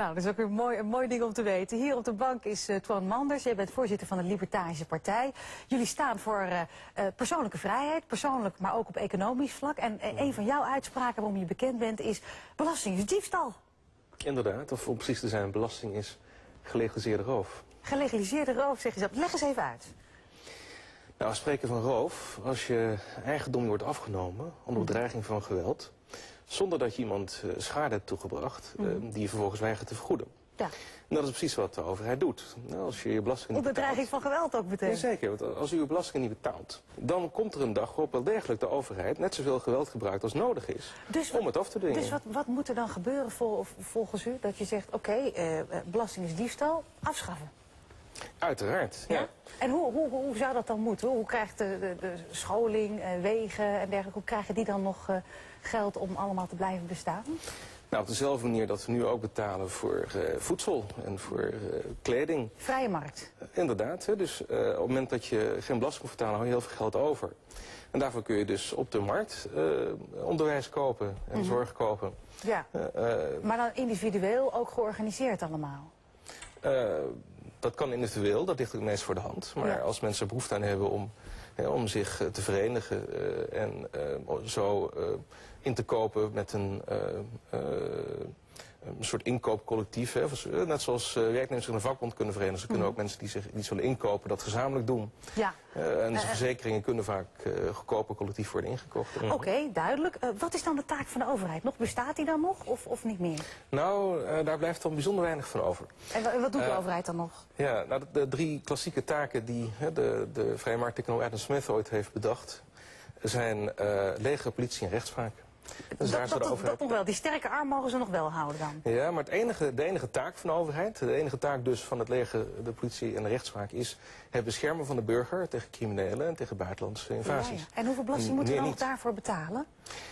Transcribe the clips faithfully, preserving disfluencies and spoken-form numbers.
Nou, dat is ook een mooi, een mooi ding om te weten. Hier op de bank is uh, Toine Manders. Jij bent voorzitter van de Libertarische Partij. Jullie staan voor uh, uh, persoonlijke vrijheid, persoonlijk, maar ook op economisch vlak. En uh, een van jouw uitspraken waarom je bekend bent is: belasting is diefstal. Inderdaad, of om precies te zijn, belasting is gelegaliseerde roof. Gelegaliseerde roof, zeg je dat. Leg eens even uit. Nou, we spreken van roof als je eigendom wordt afgenomen onder bedreiging van geweld, zonder dat je iemand uh, schade hebt toegebracht, uh, die je vervolgens weigert te vergoeden. Ja. En dat is precies wat de overheid doet. Nou, als je je belasting niet op bedreiging betaalt, van geweld ook meteen. Ja, zeker, want als u uw belasting niet betaalt, dan komt er een dag waarop wel degelijk de overheid net zoveel geweld gebruikt als nodig is dus, om het af te dwingen. Dus wat, wat moet er dan gebeuren vol, volgens u? Dat je zegt, oké, okay, uh, belasting is diefstal, afschaffen. Uiteraard, ja. ja. En hoe, hoe, hoe zou dat dan moeten? Hoe krijgt de, de, de scholing, uh, wegen en dergelijke, hoe krijgen die dan nog uh, geld om allemaal te blijven bestaan? Nou, op dezelfde manier dat we nu ook betalen voor uh, voedsel en voor uh, kleding. Vrije markt. Uh, inderdaad, hè, dus uh, op het moment dat je geen belasting moet betalen, hou je heel veel geld over. En daarvoor kun je dus op de markt uh, onderwijs kopen en mm-hmm. zorg kopen. Ja, uh, uh, maar dan individueel ook georganiseerd allemaal? Uh, dat kan individueel, dat ligt ook meest voor de hand. Maar ja. als mensen behoefte aan hebben om, hè, om zich te verenigen uh, en uh, zo uh, in te kopen met een, uh, uh, een soort inkoopcollectief. Hè. Net zoals uh, werknemers zich in een vakbond kunnen verenigen. Ze kunnen mm. ook mensen die zich die zullen inkopen dat gezamenlijk doen. Ja. Uh, en de uh, verzekeringen kunnen vaak uh, goedkoper collectief worden ingekocht. Oké, okay, duidelijk. Uh, wat is dan de taak van de overheid? Nog bestaat die dan nog of, of niet meer? Nou, uh, daar blijft dan bijzonder weinig van over. En wat doet de uh, overheid dan nog? Ja, nou, de, de drie klassieke taken die hè, de, de vrije markteconoom Adam Smith ooit heeft bedacht zijn uh, leger, politie en rechtspraak. Dus dat, dat, dat, dat nog wel. Die sterke arm mogen ze nog wel houden dan? Ja, maar het enige, de enige taak van de overheid, de enige taak dus van het leger, de politie en de rechtspraak is het beschermen van de burger tegen criminelen en tegen buitenlandse invasies. Ja, ja. En hoeveel belasting moeten we dan daarvoor betalen?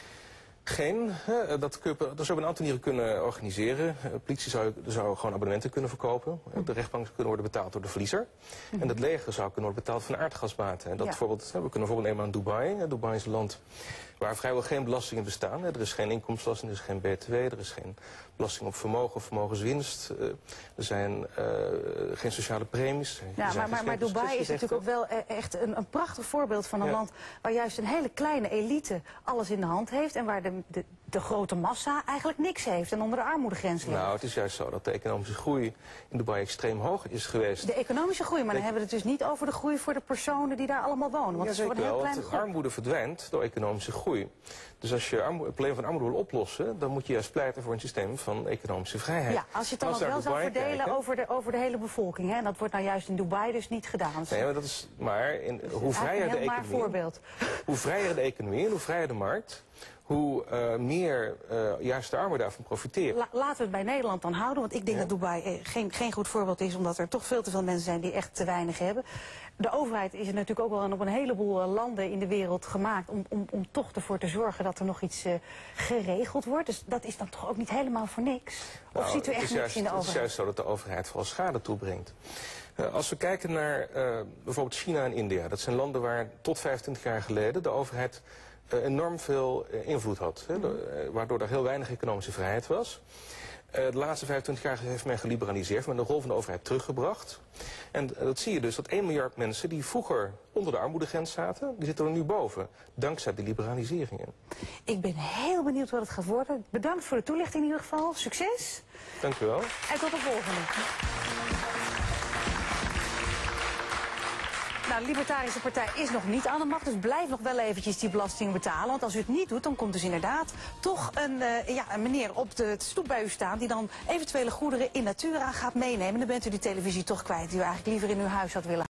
Geen, hè, dat, kun, dat zou op een aantal manieren kunnen organiseren. De politie zou, zou gewoon abonnementen kunnen verkopen. De rechtbank zou kunnen worden betaald door de verliezer. Mm-hmm. En het leger zou kunnen worden betaald van aardgasbaten. En dat ja. bijvoorbeeld, we kunnen bijvoorbeeld nemen aan Dubai. Dubai is een land waar vrijwel geen belastingen bestaan. Er is geen inkomstenbelasting, er is geen B T W, er is geen belasting op vermogen of vermogenswinst. Er zijn uh, geen sociale premies. Ja, maar, maar, maar Dubai is natuurlijk ook wel echt een, een prachtig voorbeeld van een ja. land waar juist een hele kleine elite alles in de hand heeft en waar de, de, de grote massa eigenlijk niks heeft en onder de armoedegrens ligt. Nou, het is juist zo dat de economische groei in Dubai extreem hoog is geweest. De economische groei, maar dan hebben we het dus niet over de groei voor de personen die daar allemaal wonen. Want ja, zeker het is wel, een heel want klein armoede verdwijnt door economische groei. Dus als je armoede, het probleem van armoede wil oplossen, dan moet je juist pleiten voor een systeem van economische vrijheid. Ja, als je het dan ook wel zou verdelen kijken, over, de, over de hele bevolking. Hè? En dat wordt nou juist in Dubai dus niet gedaan. Nee, maar dat is maar in, dus hoe vrijer de economie, voorbeeld. hoe vrijer de economie en hoe vrijer de markt, hoe uh, meer uh, juist de armen daarvan profiteren. La, laten we het bij Nederland dan houden, want ik denk ja. dat Dubai eh, geen, geen goed voorbeeld is, omdat er toch veel te veel mensen zijn die echt te weinig hebben. De overheid is er natuurlijk ook wel op een heleboel landen in de wereld gemaakt om, om, om toch ervoor te zorgen dat er nog iets uh, geregeld wordt. Dus dat is dan toch ook niet helemaal voor niks? Of nou, ziet u echt niks juist, in de overheid? Het is juist zo dat de overheid vooral schade toebrengt. Uh, als we kijken naar uh, bijvoorbeeld China en India, dat zijn landen waar tot vijfentwintig jaar geleden de overheid Uh, enorm veel uh, invloed had, hè, mm-hmm. uh, waardoor er heel weinig economische vrijheid was. Uh, de laatste vijfentwintig jaar heeft men geliberaliseerd, men de rol van de overheid teruggebracht. En uh, dat zie je dus, dat één miljard mensen die vroeger onder de armoedegrens zaten, die zitten er nu boven, dankzij die liberaliseringen. Ik ben heel benieuwd wat het gaat worden. Bedankt voor de toelichting in ieder geval. Succes! Dank u wel. En tot de volgende. Nou, de Libertarische Partij is nog niet aan de macht, dus blijf nog wel eventjes die belasting betalen. Want als u het niet doet, dan komt dus inderdaad toch een, uh, ja, een meneer op de stoep bij u staan die dan eventuele goederen in natura gaat meenemen. Dan bent u die televisie toch kwijt die u eigenlijk liever in uw huis had willen